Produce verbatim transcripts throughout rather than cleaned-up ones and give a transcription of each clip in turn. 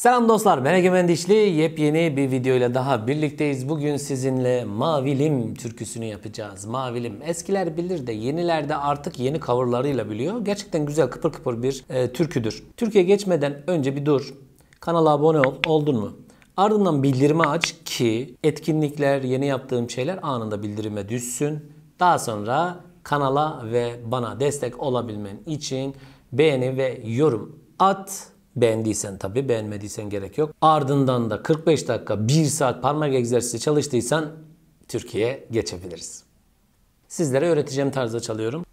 Selam dostlar, ben Egemen Dişli. Yepyeni bir videoyla daha birlikteyiz. Bugün sizinle Mavilim türküsünü yapacağız. Mavilim eskiler bilir de yeniler de artık yeni coverlarıyla biliyor. Gerçekten güzel, kıpır kıpır bir e, türküdür. Türküye geçmeden önce bir dur. Kanala abone ol, oldun mu? Ardından bildirimi aç ki etkinlikler, yeni yaptığım şeyler anında bildirime düşsün. Daha sonra kanala ve bana destek olabilmen için beğeni ve yorum at. Beğendiysen tabii, beğenmediysen gerek yok. Ardından da kırk beş dakika, bir saat parmak egzersizi çalıştıysan Türkiye'ye geçebiliriz. Sizlere öğreteceğim tarzda çalıyorum.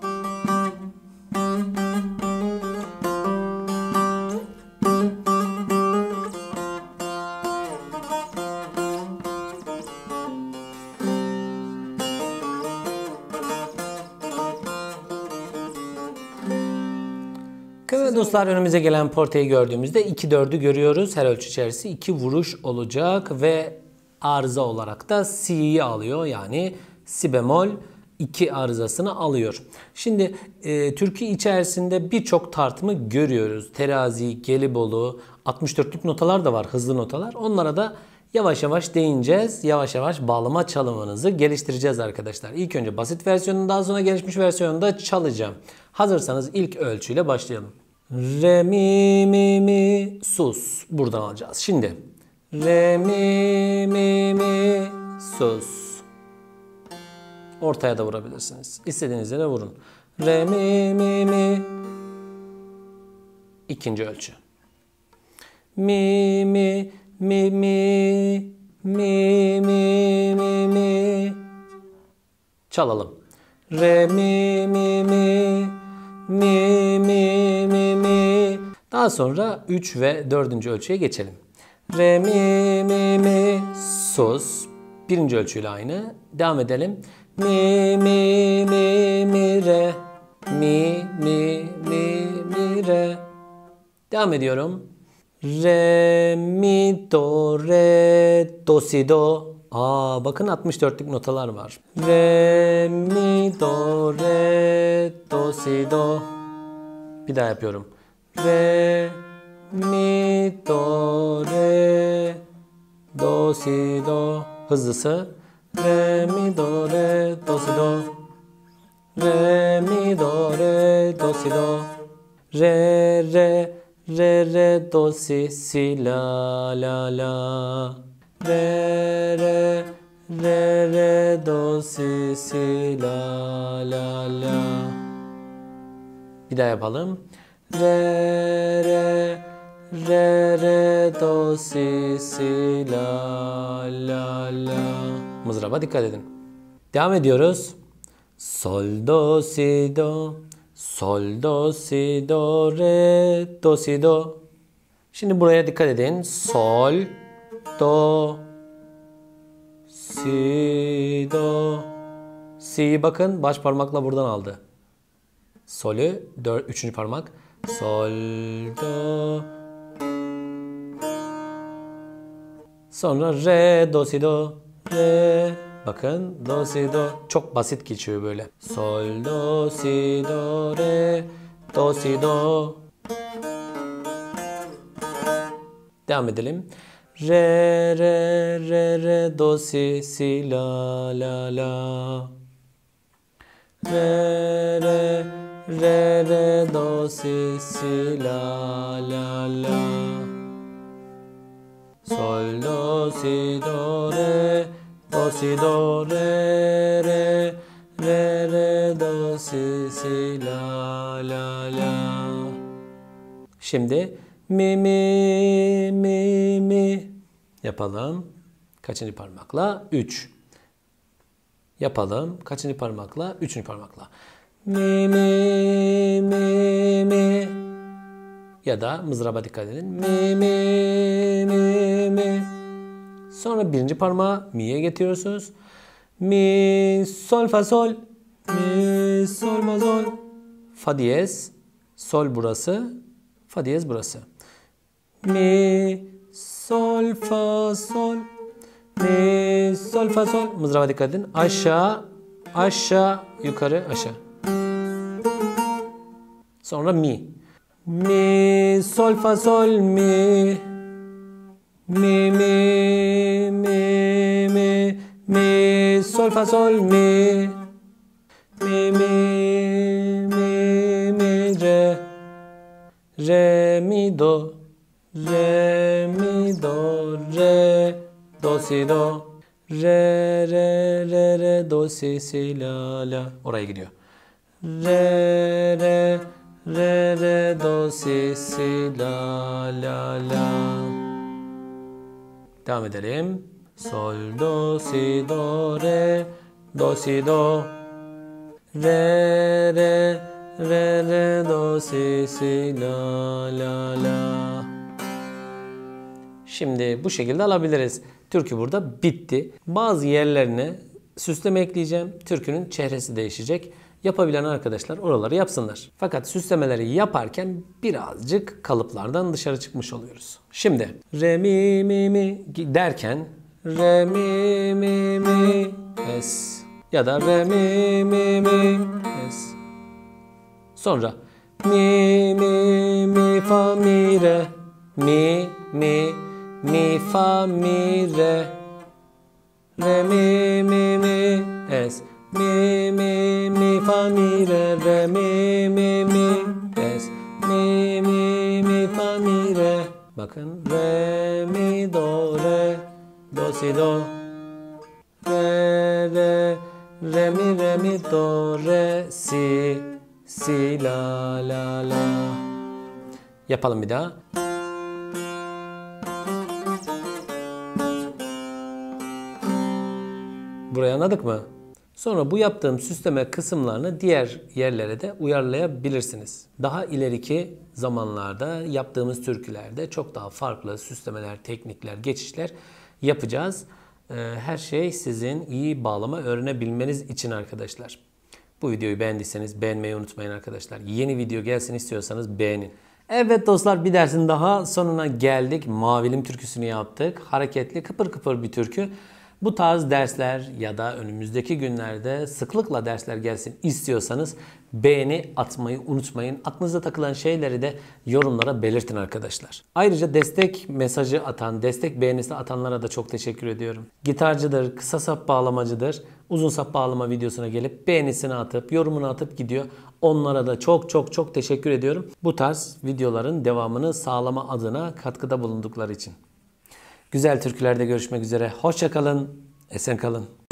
Evet dostlar, önümüze gelen porteyi gördüğümüzde iki dördü görüyoruz. Her ölçü içerisi iki vuruş olacak ve arıza olarak da si'yi alıyor. Yani si bemol iki arızasını alıyor. Şimdi e, türkü içerisinde birçok tartımı görüyoruz. Terazi, gelibolu, altmış dörtlük notalar da var, hızlı notalar. Onlara da yavaş yavaş değineceğiz. Yavaş yavaş bağlama çalımınızı geliştireceğiz arkadaşlar. İlk önce basit versiyonunu, daha sonra gelişmiş versiyonunu da çalacağım. Hazırsanız ilk ölçüyle başlayalım. Re, mi, mi, mi, sus. Buradan alacağız. Şimdi re, mi, mi, mi, sus. Ortaya da vurabilirsiniz. İstediğiniz yere vurun. Re, mi, mi, mi. İkinci ölçü. Mi, mi, mi, mi, mi, mi, mi, mi. Çalalım. Re, mi, mi, mi. Mi, mi, mi, mi. Daha sonra üç ve dördüncü ölçüye geçelim. Re, mi, mi, mi, sus. Birinci ölçüyle aynı. Devam edelim. Mi, mi, mi, mi, re. Mi, mi, mi, mi, re. Devam ediyorum. Re, mi, do, re, do, si, do. Aa, bakın altmış dörtlük notalar var. Re, mi, do, re, do, si, do. Bir daha yapıyorum. Re, mi, do, re, do, si, do. Hızlısı. Re, mi, do, re, do, si, do. Re, mi, do, re, do, si, do. Re, re, re, re, do, si, si, la, la, la. Re, re, re, re, do, si, si, la, la, la. Bir daha yapalım. Re, re, re, re, do, si, si, la, la, la. Mızraba dikkat edin. Devam ediyoruz. Sol, do, si, do. Sol, do, si, do, re, do, si, do. Şimdi buraya dikkat edin. Sol, do, si, do. Si'yi bakın baş parmakla buradan aldı. Sol'ü dört, üçüncü parmak. Sol, do. Sonra re, do, si, do. Re. Bakın do, si, do. Çok basit geçiyor böyle. Sol, do, si, do, re, do, si, do. Devam edelim. Re, re, re, re, do, si, si, la, la, la. Re, re, re, re, do, si, si, la, la, la. Sol, do, si, do, re, do, si, do, re, re, re, re, do, si, si, la, la, la. Şimdi mi, mi, mi, mi. Yapalım. Kaçıncı parmakla? üç. Yapalım. Kaçıncı parmakla? üçüncü parmakla. Mi, mi, mi, mi. Ya da mızraba dikkat edin. Mi, mi, mi, mi. Sonra birinci parmağı mi'ye getiriyorsunuz. Mi, sol, fa, sol. Mi, sol, fa, sol. Fa diyez. Sol burası. Fa diyez burası. Mi, sol, fa, sol. Mi, sol, fa, sol. Mızraba dikkat edin. Aşağı, aşağı, yukarı, aşağı. Sonra mi. Mi, sol, fa, sol, mi. Mi mi mi mi mi sol fa sol mi. Mi mi mi mi re. Re mi do. Re mi do re. Do si do. Re re re re do si si la la. Oraya gidiyor. Re re re re do si si la la la. Devam edelim. Sol do si do re do si do. Re re re re do si si la la la. Şimdi bu şekilde alabiliriz. Türkü burada bitti. Bazı yerlerine süsleme ekleyeceğim. Türkünün çehresi değişecek. Yapabilen arkadaşlar oraları yapsınlar. Fakat süslemeleri yaparken birazcık kalıplardan dışarı çıkmış oluyoruz. Şimdi re mi mi mi derken re mi mi mi es ya da re mi mi mi es. Sonra mi mi mi fa mi re mi mi mi fa mi re re mi mi mi es mi mi mi fa mi re re mi mi mi es mi mi mi fa mi re. Bakın re mi do re do si do re re re mi re mi do re si si la la la. Yapalım bir daha. Burayı anladık mı? Sonra bu yaptığım süsleme kısımlarını diğer yerlere de uyarlayabilirsiniz. Daha ileriki zamanlarda yaptığımız türkülerde çok daha farklı süslemeler, teknikler, geçişler yapacağız. Her şey sizin iyi bağlama öğrenebilmeniz için arkadaşlar. Bu videoyu beğendiyseniz beğenmeyi unutmayın arkadaşlar. Yeni video gelsin istiyorsanız beğenin. Evet dostlar, bir dersin daha sonuna geldik. Mavilim türküsünü yaptık. Hareketli, kıpır kıpır bir türkü. Bu tarz dersler ya da önümüzdeki günlerde sıklıkla dersler gelsin istiyorsanız beğeni atmayı unutmayın. Aklınıza takılan şeyleri de yorumlara belirtin arkadaşlar. Ayrıca destek mesajı atan, destek beğenisi atanlara da çok teşekkür ediyorum. Gitarcıdır, kısa sap bağlamacıdır. Uzun sap bağlama videosuna gelip beğenisini atıp, yorumunu atıp gidiyor. Onlara da çok çok çok teşekkür ediyorum. Bu tarz videoların devamını sağlama adına katkıda bulundukları için. Güzel türkülerde görüşmek üzere. Hoşça kalın, esen kalın.